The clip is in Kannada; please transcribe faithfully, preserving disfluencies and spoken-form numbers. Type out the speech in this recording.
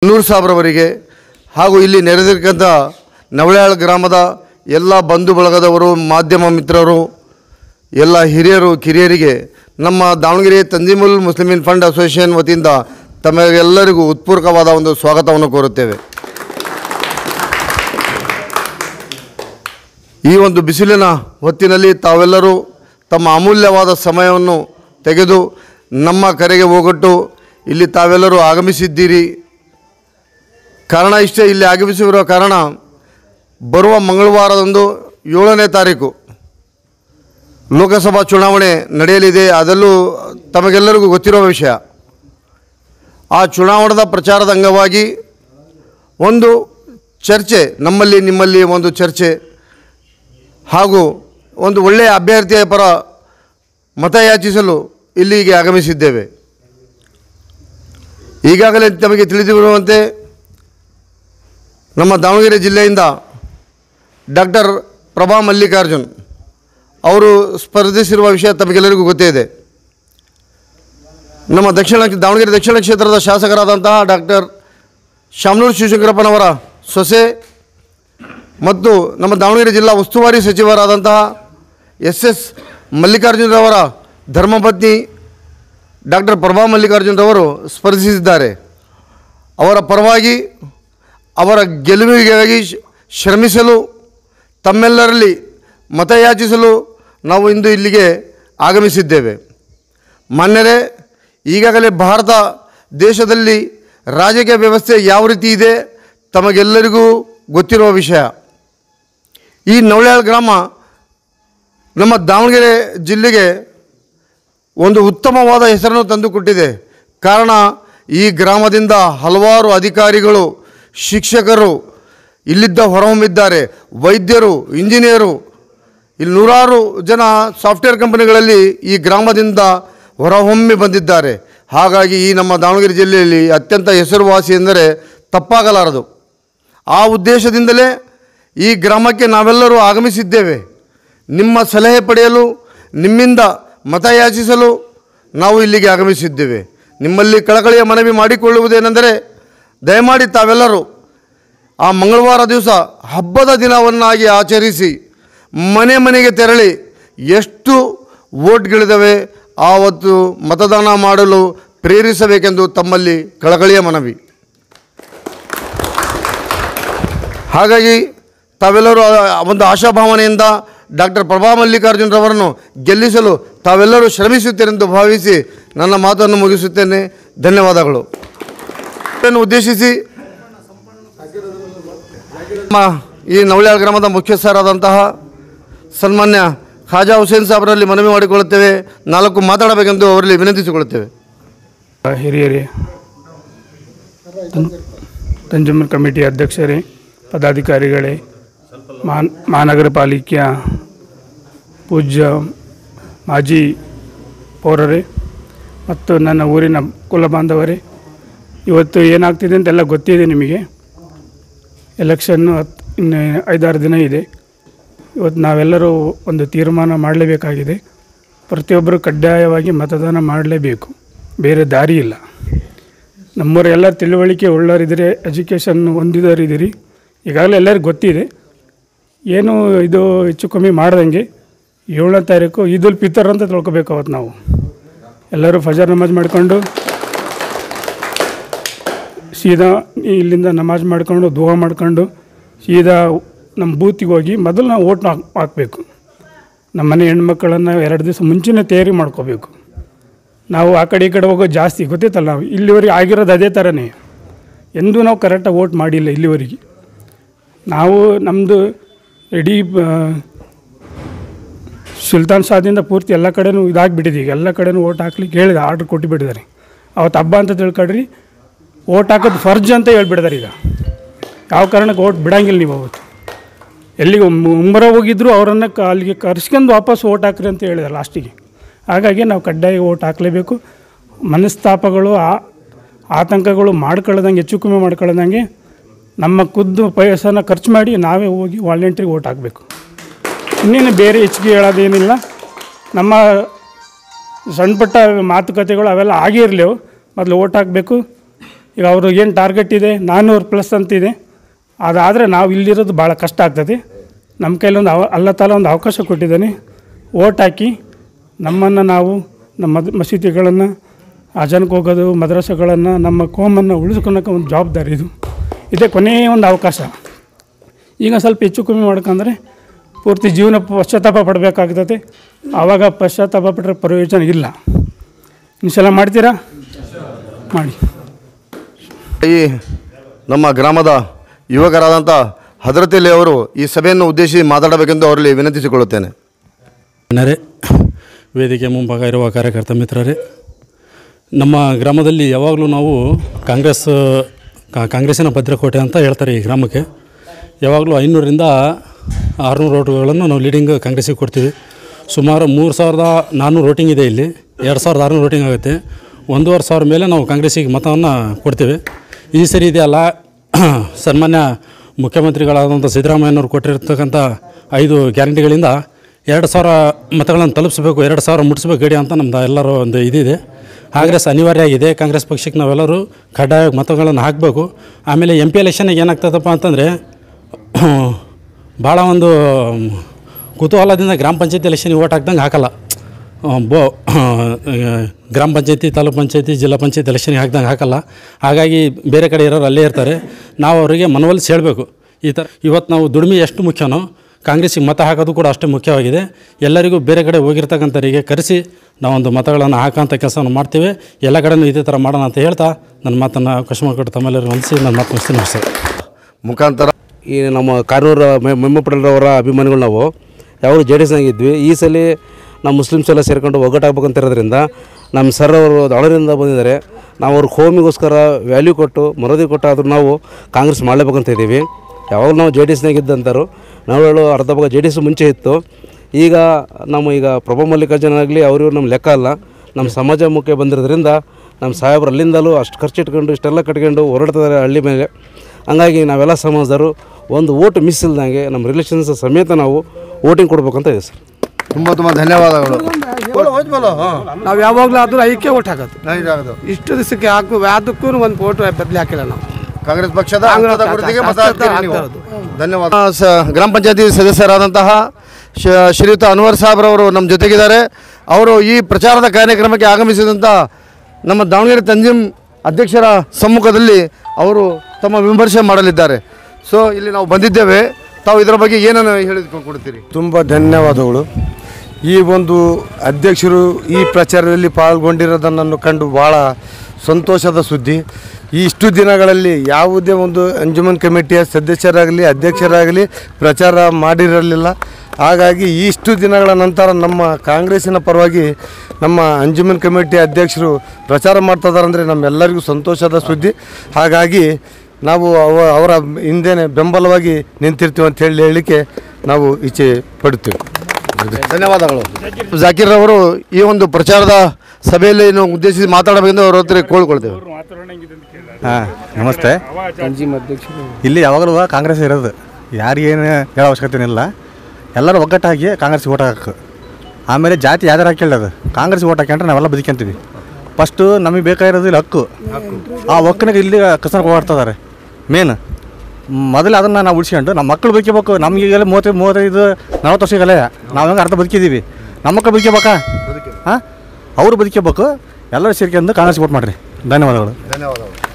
ನೂರು ಸಾವಿರವರೆಗೆ ಹಾಗೂ ಇಲ್ಲಿ ನೆರೆದಿರ್ತಕ್ಕಂಥ ನವಳ್ಯಾಳ ಗ್ರಾಮದ ಎಲ್ಲ ಬಂಧು ಬಳಗದವರು, ಮಾಧ್ಯಮ ಮಿತ್ರರು, ಎಲ್ಲ ಹಿರಿಯರು ಕಿರಿಯರಿಗೆ ನಮ್ಮ ದಾವಣಗೆರೆ ತಂಜೀಮುಲ್ ಮುಸ್ಲಿಮೀನ್ ಫಂಡ್ ಅಸೋಸಿಯೇಷನ್ ವತಿಯಿಂದ ತಮಗೆಲ್ಲರಿಗೂ ಉತ್ಪೂರ್ವಕವಾದ ಒಂದು ಸ್ವಾಗತವನ್ನು ಕೋರುತ್ತೇವೆ. ಈ ಒಂದು ಬಿಸಿಲಿನ ಹೊತ್ತಿನಲ್ಲಿ ತಾವೆಲ್ಲರೂ ತಮ್ಮ ಅಮೂಲ್ಯವಾದ ಸಮಯವನ್ನು ತೆಗೆದು ನಮ್ಮ ಕರೆಗೆ ಹೋಗೊಟ್ಟು ಇಲ್ಲಿ ತಾವೆಲ್ಲರೂ ಆಗಮಿಸಿದ್ದೀರಿ. ಕಾರಣ ಇಷ್ಟೇ, ಇಲ್ಲಿ ಆಗಮಿಸಿರುವ ಕಾರಣ ಬರುವ ಮಂಗಳವಾರದಂದು ಏಳನೇ ತಾರೀಕು ಲೋಕಸಭಾ ಚುನಾವಣೆ ನಡೆಯಲಿದೆ. ಅದರಲ್ಲೂ ತಮಗೆಲ್ಲರಿಗೂ ಗೊತ್ತಿರುವ ವಿಷಯ. ಆ ಚುನಾವಣದ ಪ್ರಚಾರದ ಅಂಗವಾಗಿ ಒಂದು ಚರ್ಚೆ, ನಮ್ಮಲ್ಲಿ ನಿಮ್ಮಲ್ಲಿ ಒಂದು ಚರ್ಚೆ ಹಾಗೂ ಒಂದು ಒಳ್ಳೆಯ ಅಭ್ಯರ್ಥಿಯ ಪರ ಮತಯಾಚಿಸಲು ಇಲ್ಲಿಗೆ ಆಗಮಿಸಿದ್ದೇವೆ. ಈಗಾಗಲೇ ತಮಗೆ ತಿಳಿದಿರುವಂತೆ ನಮ್ಮ ದಾವಣಗೆರೆ ಜಿಲ್ಲೆಯಿಂದ ಡಾಕ್ಟರ್ ಪ್ರಭಾ ಮಲ್ಲಿಕಾರ್ಜುನ್ ಅವರು ಸ್ಪರ್ಧಿಸಿರುವ ವಿಷಯ ತಮಗೆಲ್ಲರಿಗೂ ಗೊತ್ತೇ ಇದೆ. ನಮ್ಮ ದಕ್ಷಿಣ ದಾವಣಗೆರೆ ದಕ್ಷಿಣ ಕ್ಷೇತ್ರದ ಶಾಸಕರಾದಂತಹ ಡಾಕ್ಟರ್ ಶಾಮನೂರು ಶಿವಶಂಕರಪ್ಪನವರ ಸೊಸೆ ಮತ್ತು ನಮ್ಮ ದಾವಣಗೆರೆ ಜಿಲ್ಲಾ ಉಸ್ತುವಾರಿ ಸಚಿವರಾದಂತಹ ಎಸ್ ಎಸ್ ಮಲ್ಲಿಕಾರ್ಜುನರವರ ಧರ್ಮಪತ್ನಿ ಡಾಕ್ಟರ್ ಪ್ರಭಾ ಮಲ್ಲಿಕಾರ್ಜುನರವರು ಸ್ಪರ್ಧಿಸಿದ್ದಾರೆ. ಅವರ ಪರವಾಗಿ ಅವರ ಗೆಲುವಿಗಾಗಿ ಶ್ರಮಿಸಲು, ತಮ್ಮೆಲ್ಲರಲ್ಲಿ ಮತಯಾಚಿಸಲು ನಾವು ಇಂದು ಇಲ್ಲಿಗೆ ಆಗಮಿಸಿದ್ದೇವೆ. ಮಾನ್ಯರೇ, ಈಗಾಗಲೇ ಭಾರತ ದೇಶದಲ್ಲಿ ರಾಜಕೀಯ ವ್ಯವಸ್ಥೆ ಯಾವ ರೀತಿ ಇದೆ ತಮಗೆಲ್ಲರಿಗೂ ಗೊತ್ತಿರುವ ವಿಷಯ. ಈ ನವಳ್ಯಾಳ ಗ್ರಾಮ ನಮ್ಮ ದಾವಣಗೆರೆ ಜಿಲ್ಲೆಗೆ ಒಂದು ಉತ್ತಮವಾದ ಹೆಸರನ್ನು ತಂದುಕೊಟ್ಟಿದೆ. ಕಾರಣ, ಈ ಗ್ರಾಮದಿಂದ ಹಲವಾರು ಅಧಿಕಾರಿಗಳು, ಶಿಕ್ಷಕರು ಇಲ್ಲಿದ್ದ ಹೊರಹೊಮ್ಮಿದ್ದಾರೆ. ವೈದ್ಯರು, ಇಂಜಿನಿಯರು, ಇಲ್ಲಿ ನೂರಾರು ಜನ ಸಾಫ್ಟ್ವೇರ್ ಕಂಪನಿಗಳಲ್ಲಿ ಈ ಗ್ರಾಮದಿಂದ ಹೊರಹೊಮ್ಮಿ ಬಂದಿದ್ದಾರೆ. ಹಾಗಾಗಿ ಈ ನಮ್ಮ ದಾವಣಗೆರೆ ಜಿಲ್ಲೆಯಲ್ಲಿ ಅತ್ಯಂತ ಹೆಸರುವಾಸಿ ಎಂದರೆ ತಪ್ಪಾಗಲಾರದು. ಆ ಉದ್ದೇಶದಿಂದಲೇ ಈ ಗ್ರಾಮಕ್ಕೆ ನಾವೆಲ್ಲರೂ ಆಗಮಿಸಿದ್ದೇವೆ. ನಿಮ್ಮ ಸಲಹೆ ಪಡೆಯಲು, ನಿಮ್ಮಿಂದ ಮತಯಾಚಿಸಲು ನಾವು ಇಲ್ಲಿಗೆ ಆಗಮಿಸಿದ್ದೇವೆ. ನಿಮ್ಮಲ್ಲಿ ಕಳಕಳಿಯ ಮನವಿ ಮಾಡಿಕೊಳ್ಳುವುದೇನೆಂದರೆ, ದಯಮಾಡಿ ತಾವೆಲ್ಲರೂ ಆ ಮಂಗಳವಾರ ದಿವಸ ಹಬ್ಬದ ದಿನವನ್ನಾಗಿ ಆಚರಿಸಿ ಮನೆ ಮನೆಗೆ ತೆರಳಿ ಎಷ್ಟು ವೋಟ್ಗಳಿದ್ದಾವೆ ಆವತ್ತು ಮತದಾನ ಮಾಡಲು ಪ್ರೇರಿಸಬೇಕೆಂದು ತಮ್ಮಲ್ಲಿ ಕಳಕಳಿಯ ಮನವಿ. ಹಾಗಾಗಿ ತಾವೆಲ್ಲರೂ ಒಂದು ಆಶಾಭಾವನೆಯಿಂದ ಡಾಕ್ಟರ್ ಪ್ರಭಾ ಮಲ್ಲಿಕಾರ್ಜುನರವರನ್ನು ಗೆಲ್ಲಿಸಲು ತಾವೆಲ್ಲರೂ ಶ್ರಮಿಸುತ್ತೀರೆಂದು ಭಾವಿಸಿ ನನ್ನ ಮಾತನ್ನು ಮುಗಿಸುತ್ತೇನೆ. ಧನ್ಯವಾದಗಳು. ಉದ್ದೇಶಿಸಿ ಈ ನವಳ್ಯಾಳ ಗ್ರಾಮದ ಮುಖ್ಯಸ್ಥರಾದಂತಹ ಸನ್ಮಾನ್ಯ ಖಾಜಾ ಹುಸೇನ್ ಸಾಹೇಬರಲ್ಲಿ ಮನವಿ ಮಾಡಿಕೊಳ್ಳುತ್ತೇವೆ. ನಾಲ್ಕು ಮಾತಾಡಬೇಕೆಂದು ಅವರಲ್ಲಿ ವಿನಂತಿಸಿಕೊಳ್ಳುತ್ತೇವೆ. ಹಿರಿಯರೇ, ತಂಜಮ್ಮನ ಕಮಿಟಿ ಅಧ್ಯಕ್ಷರೇ, ಪದಾಧಿಕಾರಿಗಳೇ, ಮಾನ್ ಮಹಾನಗರ ಪಾಲಿಕೆಯ ಪೂಜ್ಯ ಮಾಜಿ ಪೌರರೇ ಮತ್ತು ನನ್ನ ಊರಿನ ಕುಲ ಬಾಂಧವರೇ, ಇವತ್ತು ಏನಾಗ್ತಿದೆ ಅಂತೆಲ್ಲ ಗೊತ್ತಿದೆ ನಿಮಗೆ. ಎಲೆಕ್ಷನ್ನು ಹತ್ತು ಇನ್ನು ಐದಾರು ದಿನ ಇದೆ. ಇವತ್ತು ನಾವೆಲ್ಲರೂ ಒಂದು ತೀರ್ಮಾನ ಮಾಡಲೇಬೇಕಾಗಿದೆ. ಪ್ರತಿಯೊಬ್ಬರು ಕಡ್ಡಾಯವಾಗಿ ಮತದಾನ ಮಾಡಲೇಬೇಕು, ಬೇರೆ ದಾರಿ ಇಲ್ಲ. ನಮ್ಮವರೆಲ್ಲ ತಿಳುವಳಿಕೆ ಉಳ್ಳವರಿದ್ದೀರಿ, ಎಜುಕೇಷನ್ ಹೊಂದಿದವರಿದ್ದೀರಿ. ಈಗಾಗಲೇ ಎಲ್ಲರಿಗೂ ಗೊತ್ತಿದೆ. ಏನು ಇದು ಹೆಚ್ಚು ಕಮ್ಮಿ ಮಾಡ್ದಂಗೆ ಏಳನೇ ತಾರೀಕು ಈದ್ ಉಲ್ ಫಿತರ್ ಅಂತ ತಿಳ್ಕೊಬೇಕು. ಅವತ್ತು ನಾವು ಎಲ್ಲರೂ ಫಜರ್ ನಮಾಜ್ ಮಾಡಿಕೊಂಡು ಸೀದಾ ಇಲ್ಲಿಂದ ನಮಾಜ್ ಮಾಡಿಕೊಂಡು ದುವಾ ಮಾಡಿಕೊಂಡು ಸೀದಾ ನಮ್ಮ ಬೂತಿಗೆ ಹೋಗಿ ಮೊದಲು ನಾವು ಓಟ್ನ ಹಾಕ್ ಹಾಕಬೇಕು. ನಮ್ಮ ಮನೆ ಹೆಣ್ಮಕ್ಕಳನ್ನು ಎರಡು ದಿವಸ ಮುಂಚೆನೇ ತಯಾರಿ ಮಾಡ್ಕೋಬೇಕು. ನಾವು ಆ ಕಡೆ ಈ ಕಡೆ ಹೋಗೋದು ಜಾಸ್ತಿ ಗೊತ್ತಿತ್ತಲ್ಲ. ನಾವು ಇಲ್ಲಿವರೆಗೆ ಆಗಿರೋದು ಅದೇ ಥರನೇ. ಎಂದೂ ನಾವು ಕರೆಕ್ಟಾಗಿ ಓಟ್ ಮಾಡಿಲ್ಲ ಇಲ್ಲಿವರೆಗೆ. ನಾವು ನಮ್ಮದು ಇಡೀ ಸುಲ್ತಾನ್ ಶಾದಿಂದ ಪೂರ್ತಿ ಎಲ್ಲ ಕಡೆನೂ ಇದಾಗಿಬಿಟ್ಟಿದ್ದೀವಿ. ಎಲ್ಲ ಕಡೆನೂ ಓಟ್ ಹಾಕ್ಲಿಕ್ಕೆ ಹೇಳಿದ ಆರ್ಡ್ರ್ ಕೊಟ್ಟುಬಿಟ್ಟಿದ್ದಾರೆ. ಅವತ್ತು ಹಬ್ಬ ಅಂತ ತಿಳ್ಕೊಳ್ರಿ, ಓಟ್ ಹಾಕೋದು ಫರ್ಜ್ ಅಂತ ಹೇಳ್ಬಿಡ್ತಾರೆ. ಈಗ ಯಾವ ಕಾರಣಕ್ಕೆ ಓಟ್ ಬಿಡೋಂಗಿಲ್ಲ. ನೀವು ಅವತ್ತು ಎಲ್ಲಿಗೆ ಮುಂಬರ ಹೋಗಿದ್ರು ಅವರನ್ನು ಕ ಅಲ್ಲಿಗೆ ಕರ್ಸ್ಕೊಂಡು ವಾಪಸ್ ಓಟ್ ಹಾಕ್ರಿ ಅಂತ ಹೇಳಿದ್ದಾರೆ ಲಾಸ್ಟಿಗೆ. ಹಾಗಾಗಿ ನಾವು ಕಡ್ಡಾಯ ಓಟ್ ಹಾಕಲೇಬೇಕು. ಮನಸ್ತಾಪಗಳು, ಆ ಆತಂಕಗಳು ಮಾಡ್ಕೊಳ್ಳೋದಂಗೆ, ಹೆಚ್ಚು ಕಮ್ಮಿ ಮಾಡ್ಕೊಳ್ಳೋದಂಗೆ ನಮ್ಮ ಖುದ್ದು ಪೈಸನ ಖರ್ಚು ಮಾಡಿ ನಾವೇ ಹೋಗಿ ವಾಲಂಟ್ರಿಗೆ ಓಟ್ ಹಾಕಬೇಕು. ಇನ್ನೇನು ಬೇರೆ ಹೆಚ್ಚಿಗೆ ಹೇಳೋದೇನಿಲ್ಲ. ನಮ್ಮ ಸಣ್ಣ ಪುಟ್ಟ ಮಾತುಕತೆಗಳು ಅವೆಲ್ಲ ಆಗಿರಲಿ. ಮೊದಲು ಓಟ್ ಹಾಕಬೇಕು. ಈಗ ಅವರು ಏನು ಟಾರ್ಗೆಟ್ ಇದೆ ನಾನ್ನೂರು ಪ್ಲಸ್ ಅಂತಿದೆ, ಅದಾದರೆ ನಾವು ಇಲ್ಲಿರೋದು ಭಾಳ ಕಷ್ಟ ಆಗ್ತದೆ. ನಮ್ಮ ಕೈಲೊಂದು ಅವ ಅಲ್ಲ ತಾಲ ಒಂದು ಅವಕಾಶ ಕೊಟ್ಟಿದ್ದಾನೆ. ಓಟ್ ಹಾಕಿ ನಮ್ಮನ್ನು ನಾವು ನಮ್ಮ ಮದ್ ಮಸೀದಿಗಳನ್ನು ಅಜಾನ್ಗೆ ಹೋಗೋದು, ಮದ್ರಸೆಗಳನ್ನು, ನಮ್ಮ ಕೋಮನ್ನು ಉಳಿಸ್ಕೊಳಕ್ಕೆ ಒಂದು ಜವಾಬ್ದಾರಿ ಇದು. ಇದೇ ಕೊನೆಯ ಒಂದು ಅವಕಾಶ. ಈಗ ಸ್ವಲ್ಪ ಹೆಚ್ಚು ಕಮ್ಮಿ ಮಾಡ್ಕೊಂಡ್ರೆ ಪೂರ್ತಿ ಜೀವನ ಪಶ್ಚಾತ್ತಾಪ ಪಡಬೇಕಾಗ್ತದೆ. ಆವಾಗ ಪಶ್ಚಾತ್ತಾಪ ಪಟ್ಟರೆ ಪ್ರಯೋಜನ ಇಲ್ಲ. ಇನ್ಶಾಲ್ಲ ಮಾಡ್ತೀರಾ? ಮಾಡಿ. ಈ ನಮ್ಮ ಗ್ರಾಮದ ಯುವಕರಾದಂಥ ಹಜರತಲಿ ಅವರು ಈ ಸಭೆಯನ್ನು ಉದ್ದೇಶಿಸಿ ಮಾತಾಡಬೇಕೆಂದು ಅವರಲ್ಲಿ ವಿನಂತಿಸಿಕೊಳ್ಳುತ್ತೇನೆ. ವೇದಿಕೆ ಮುಂಭಾಗ ಇರುವ ಕಾರ್ಯಕರ್ತ ಮಿತ್ರರೇ, ನಮ್ಮ ಗ್ರಾಮದಲ್ಲಿ ಯಾವಾಗಲೂ ನಾವು ಕಾಂಗ್ರೆಸ್ ಕಾಂಗ್ರೆಸ್ಸಿನ ಭದ್ರಕೋಟೆ ಅಂತ ಹೇಳ್ತಾರೆ. ಈ ಗ್ರಾಮಕ್ಕೆ ಯಾವಾಗಲೂ ಐನೂರರಿಂದ ಆರುನೂರು ಓಟುಗಳನ್ನು ನಾವು ಲೀಡಿಂಗ್ ಕಾಂಗ್ರೆಸ್ಸಿಗೆ ಕೊಡ್ತೀವಿ. ಸುಮಾರು ಮೂರು ಸಾವಿರದ ನಾನ್ನೂರು ವೋಟಿಂಗ್ ಇದೆ. ಇಲ್ಲಿ ಎರಡು ಸಾವಿರದ ಆರುನೂರು ವೋಟಿಂಗ್ ಆಗುತ್ತೆ. ಒಂದೂವರೆ ಸಾವಿರ ಮೇಲೆ ನಾವು ಕಾಂಗ್ರೆಸ್ಸಿಗೆ ಮತವನ್ನು ಕೊಡ್ತೀವಿ. ಈ ಸರಿ ಇದೆಯಲ್ಲ, ಸನ್ಮಾನ್ಯ ಮುಖ್ಯಮಂತ್ರಿಗಳಾದಂಥ ಸಿದ್ದರಾಮಯ್ಯನವರು ಕೊಟ್ಟಿರ್ತಕ್ಕಂಥ ಐದು ಗ್ಯಾರಂಟಿಗಳಿಂದ ಎರಡು ಸಾವಿರ ಮತಗಳನ್ನು ತಲುಪಿಸ್ಬೇಕು, ಎರಡು ಸಾವಿರ ಮುಟ್ಟಿಸ್ಬೇಕು ಗಡಿ ಅಂತ ನಮ್ಮದು ಎಲ್ಲರೂ ಒಂದು ಇದಿದೆ. ಕಾಂಗ್ರೆಸ್ ಅನಿವಾರ್ಯ ಆಗಿದೆ. ಕಾಂಗ್ರೆಸ್ ಪಕ್ಷಕ್ಕೆ ನಾವೆಲ್ಲರೂ ಕಡ್ಡಾಯ ಮತಗಳನ್ನು ಹಾಕಬೇಕು. ಆಮೇಲೆ ಎಂ ಪಿ ಎಲೆಕ್ಷನ್ಗೆ ಏನಾಗ್ತದಪ್ಪ ಅಂತಂದರೆ ಭಾಳ ಒಂದು ಕುತೂಹಲದಿಂದ ಗ್ರಾಮ ಪಂಚಾಯತಿ ಎಲೆಕ್ಷನ್ಗೆ ಓಟ್ ಹಾಕ್ದಂಗೆ ಹಾಕಲ್ಲ. ಬೋ ಗ್ರಾಮ ಪಂಚಾಯತಿ, ತಾಲೂಕು ಪಂಚಾಯತಿ, ಜಿಲ್ಲಾ ಪಂಚಾಯತಿ ಎಲೆಕ್ಷನ್ಗೆ ಹಾಕ್ದಂಗೆ ಹಾಕಲ್ಲ. ಹಾಗಾಗಿ ಬೇರೆ ಕಡೆ ಇರೋರು ಅಲ್ಲೇ ಇರ್ತಾರೆ. ನಾವು ಅವರಿಗೆ ಮನವೊಲಿಸಿ ಹೇಳಬೇಕು. ಈ ಥರ ಇವತ್ತು ನಾವು ದುಡಿಮೆ ಎಷ್ಟು ಮುಖ್ಯನೋ ಕಾಂಗ್ರೆಸ್ಸಿಗೆ ಮತ ಹಾಕೋದು ಕೂಡ ಅಷ್ಟೇ ಮುಖ್ಯವಾಗಿದೆ. ಎಲ್ಲರಿಗೂ ಬೇರೆ ಕಡೆ ಹೋಗಿರ್ತಕ್ಕಂಥವರಿಗೆ ಕರೆಸಿ ನಾವೊಂದು ಮತಗಳನ್ನು ಹಾಕೋಂಥ ಕೆಲಸವನ್ನು ಮಾಡ್ತೀವಿ. ಎಲ್ಲ ಕಡೆಯೂ ಇದೇ ಥರ ಮಾಡೋಣ ಅಂತ ಹೇಳ್ತಾ ನನ್ನ ಮಾತನ್ನು ಅವಕಾಶ ಮಾಡಿಕೊಟ್ಟು ತಮ್ಮೆಲ್ಲರಿಗೂ ಹೊಂದಿಸಿ ನನ್ನ ಮಾತು ಮುಗಿಸ್ತೀನಿ ಸರ್. ಮುಖಾಂತರ ಈ ನಮ್ಮ ಕಾನೂರು ಮೆಮ್ಮಪಡಲವರ ಅಭಿಮಾನಿಗಳು ನಾವು ಯಾವಾಗ ಜೆ ಡಿ ಎಸ್ನಾಗಿದ್ವಿ. ಈ ಸಲ ನಮ್ಮ ಮುಸ್ಲಿಮ್ಸ್ ಎಲ್ಲ ಸೇರ್ಕೊಂಡು ಒಗ್ಗಟ್ಟಾಗಬೇಕಂತ ಇರೋದ್ರಿಂದ ನಮ್ಮ ಸರ್ ಅವರು ದಾವಣಗೆರೆಯಿಂದ ಬಂದಿದ್ದಾರೆ. ನಾವು ಅವ್ರ ಹೋಮಿಗೋಸ್ಕರ ವ್ಯಾಲ್ಯೂ ಕೊಟ್ಟು ಮರದಿ ಕೊಟ್ಟು ಆದರೂ ನಾವು ಕಾಂಗ್ರೆಸ್ ಮಾಡಲೇಬೇಕಂತ ಇದ್ದೀವಿ. ಯಾವಾಗ ನಾವು ಜೆ ಡಿ ಎಸ್ನಾಗಿದ್ದಂಥವ್ರು ನಾವು ಹೇಳೋ ಅರ್ಧ ಭಾಗ ಜೆ ಡಿ ಎಸ್ ಮುಂಚೆ ಇತ್ತು. ಈಗ ನಮ್ಮ ಈಗ ಪ್ರಭಾ ಮಲ್ಲಿಕಾರ್ಜುನ ಆಗಲಿ ಅವರು ನಮ್ಮ ಲೆಕ್ಕ ಅಲ್ಲ. ನಮ್ಮ ಸಮಾಜ ಮುಖ್ಯ ಬಂದಿರೋದ್ರಿಂದ ನಮ್ಮ ಸಾಹೇಬ್ರು ಅಲ್ಲಿಂದಲೂ ಅಷ್ಟು ಖರ್ಚು ಇಟ್ಕೊಂಡು ಇಷ್ಟೆಲ್ಲ ಕಟ್ಕೊಂಡು ಹೊರಡ್ತಿದ್ದಾರೆ ಹಳ್ಳಿ ಮೇಲೆ. ಹಂಗಾಗಿ ನಾವೆಲ್ಲ ಸಮಾಜದವರು ಒಂದು ಓಟ್ ಮಿಸ್ ಇಲ್ದಂಗೆ ನಮ್ಮ ರಿಲೇಷನ್ಸ್ ಸಮೇತ ನಾವು ವೋಟಿಂಗ್ ಕೊಡ್ಬೇಕಂತ ಇದೆ ಸರ್. ತುಂಬ ತುಂಬ ಧನ್ಯವಾದಗಳು. ನಾವು ಯಾವಾಗಲೂ ಆದರೂ ಐಕ್ಯ ಓಟ್ ಹಾಕೋದು. ಇಷ್ಟು ದಿವಸಕ್ಕೆ ಹಾಕು ಯಾವುದಕ್ಕೂ ಒಂದು ಫೋಟೋ ಬದಲಿ ಹಾಕಿಲ್ಲ ನಾವು. ಕಾಂಗ್ರೆಸ್ ಪಕ್ಷದ ಗುರುತಿಗೆ ಮತ ಹಾಕ್ತೀರಿ ನೀವು. ಧನ್ಯವಾದ. ಸ ಗ್ರಾಮ ಪಂಚಾಯತಿ ಸದಸ್ಯರಾದಂತಹ ಶ ಶ್ರೀಯುತ ಅನ್ವರ್ ಸಾಹೇಬ್ರವರು ನಮ್ಮ ಜೊತೆಗಿದ್ದಾರೆ. ಅವರು ಈ ಪ್ರಚಾರದ ಕಾರ್ಯಕ್ರಮಕ್ಕೆ ಆಗಮಿಸಿದಂಥ ನಮ್ಮ ದಾವಣಗೆರೆ ತಂಜೀಮ್ ಅಧ್ಯಕ್ಷರ ಸಮ್ಮುಖದಲ್ಲಿ ಅವರು ತಮ್ಮ ವಿಮರ್ಶೆ ಮಾಡಲಿದ್ದಾರೆ. ಸೊ ಇಲ್ಲಿ ನಾವು ಬಂದಿದ್ದೇವೆ. ತಾವು ಇದರ ಬಗ್ಗೆ ಏನನ್ನು ಹೇಳಿಕೊಡ್ತೀರಿ? ತುಂಬ ಧನ್ಯವಾದಗಳು. ಈ ಒಂದು ಅಧ್ಯಕ್ಷರು ಈ ಪ್ರಚಾರದಲ್ಲಿ ಪಾಲ್ಗೊಂಡಿರೋದನ್ನು ಕಂಡು ಭಾಳ ಸಂತೋಷದ ಸುದ್ದಿ. ಈ ಇಷ್ಟು ದಿನಗಳಲ್ಲಿ ಯಾವುದೇ ಒಂದು ಅಂಜುಮನ್ ಕಮಿಟಿಯ ಸದಸ್ಯರಾಗಲಿ ಅಧ್ಯಕ್ಷರಾಗಲಿ ಪ್ರಚಾರ ಮಾಡಿರಲಿಲ್ಲ. ಹಾಗಾಗಿ ಇಷ್ಟು ದಿನಗಳ ನಂತರ ನಮ್ಮ ಕಾಂಗ್ರೆಸ್ಸಿನ ಪರವಾಗಿ ನಮ್ಮ ಅಂಜುಮನ್ ಕಮಿಟಿ ಅಧ್ಯಕ್ಷರು ಪ್ರಚಾರ ಮಾಡ್ತಿದ್ದಾರೆ ಅಂದರೆ ನಮ್ಮೆಲ್ಲರಿಗೂ ಸಂತೋಷದ ಸುದ್ದಿ. ಹಾಗಾಗಿ ನಾವು ಅವ ಅವರ ಹಿಂದೆನೇ ಬೆಂಬಲವಾಗಿ ನಿಂತಿರ್ತೀವಿ ಅಂತ ಹೇಳಿ ಹೇಳಲಿಕ್ಕೆ ನಾವು ಇಚ್ಛೆ ಪಡುತ್ತೇವೆ. ಧನ್ಯವಾದಗಳು. ಜಾಕೀರ್ ಅವರು ಈ ಒಂದು ಪ್ರಚಾರದ ಸಭೆಯಲ್ಲಿ ನಾವು ಉದ್ದೇಶಿಸಿ ಮಾತಾಡಬೇಕೆಂದು ಅವ್ರ ಹತ್ರ ಕೋಳ್ಕೊಳ್ತೇವೆ. ಹಾಂ, ನಮಸ್ತೆ. ಇಲ್ಲಿ ಯಾವಾಗಲೂ ಕಾಂಗ್ರೆಸ್ ಇರೋದು, ಯಾರಿಗೇನು ಹೇಳೋ ಅವಶ್ಯಕತೆ ಇಲ್ಲ. ಎಲ್ಲರೂ ಒಗ್ಗಟ್ಟಾಗಿ ಕಾಂಗ್ರೆಸ್ಗೆ ಓಟ್ ಹಾಕಬೇಕು. ಆಮೇಲೆ ಜಾತಿ ಯಾವ್ದಾರು ಹಾಕೇಳೋದು ಕಾಂಗ್ರೆಸ್ಗೆ ಓಟ್ ಹಾಕೊಂಡ್ರೆ ನಾವೆಲ್ಲ ಬದುಕಂತೀವಿ. ಫಸ್ಟು ನಮಗೆ ಬೇಕಾಗಿರೋದು ಇಲ್ಲಿ ಹಕ್ಕು. ಆ ಹಕ್ಕನಿಗೆ ಇಲ್ಲಿ ಕಸರ್ಗೆ ಓಡ್ತಿದ್ದಾರೆ ಮೇನ್. ಮೊದಲು ಅದನ್ನು ನಾವು ಉಳಿಸ್ಕೊಂಡು ನಮ್ಮ ಮಕ್ಕಳು ಬದುಕಬೇಕು. ನಮಗೀಗೆಲ್ಲ ಮೂವತ್ತೈದು ಮೂವತ್ತೈದು ನಲ್ವತ್ತು ವರ್ಷಗಳೇ ನಾವು ಹೆಂಗೆ ಅರ್ಧ ಬದುಕಿದ್ದೀವಿ. ನಮ್ಮ ಮಕ್ಕಳು ಬದುಕಬೇಕಾ? ಹಾಂ, ಅವರು ಬದುಕಬೇಕು. ಎಲ್ಲರೂ ಸೇರ್ಕೊಂಡು ಕಾಂಗ್ರೆಸ್ಗೆ ಓಟ್ ಮಾಡಿರಿ. ಧನ್ಯವಾದಗಳು. ಧನ್ಯವಾದಗಳು.